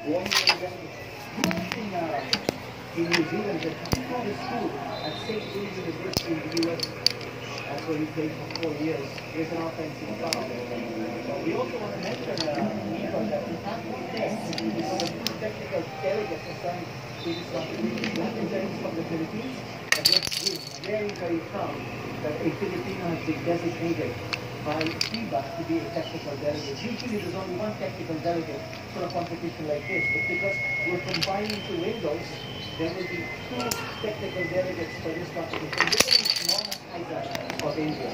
1 year ago. In New Zealand, he taught his school at St. Louis University in the U.S. That's where he played for 4 years. Here's an offensive foul. We also want to mention, Nico, that we have one test because of two technical delegates assigned to this competition. Representatives from the Philippines, and we're very, very proud that a Filipino has been designated by FIBA to be a technical delegate. Usually there's only one technical delegate for a competition like this, but because we're combining two windows, there will be two technical delegates for this competition. This is Mohamed Haidar of India.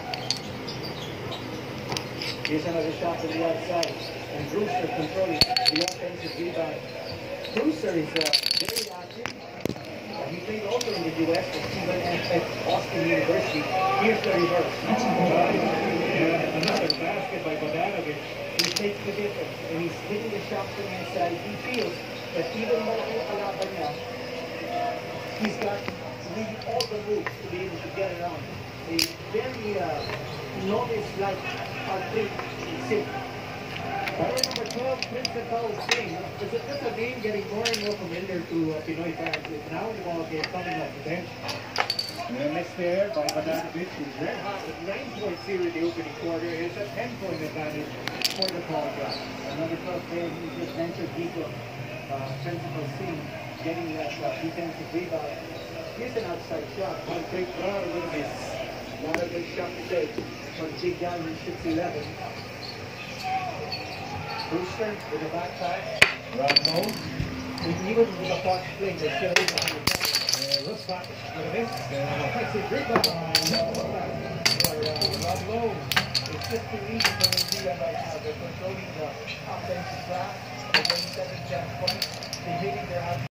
Here's another shot to the outside, and Brewster controlling the offensive rebound. Brewster is very active. He played also in the U.S. at Austin University. Here's the reverse. Another basket by Bogdanovic. He takes the difference, and he's hitting the shot from inside. He feels that even malaki ang kalaban niya, he's got really all the moves to be able to get around. A very novice-like trick safe. Player number 12, Principal Singh. This is a name getting more and more familiar to Pinoy fans. It's now the ball game coming off the bench. Next there by Bogdanovic, who's red hot with 9 points here in the opening quarter. It's a 10-point advantage for the Paul Drop. Another 12 player who just mentioned Nico, Principal Singh, getting that defensive rebound. Here's an outside shot. One quick crowd with this. Not a big shot to take. From dig down in 6'11". Brewster with a back pass. Rambo. Even with a box play, they're still able to Ruspak with a miss. Offensive rebound. For Rambo. It's just too easy for India right now. They're controlling the offensive glass. They're getting 7 chance points. They're hitting their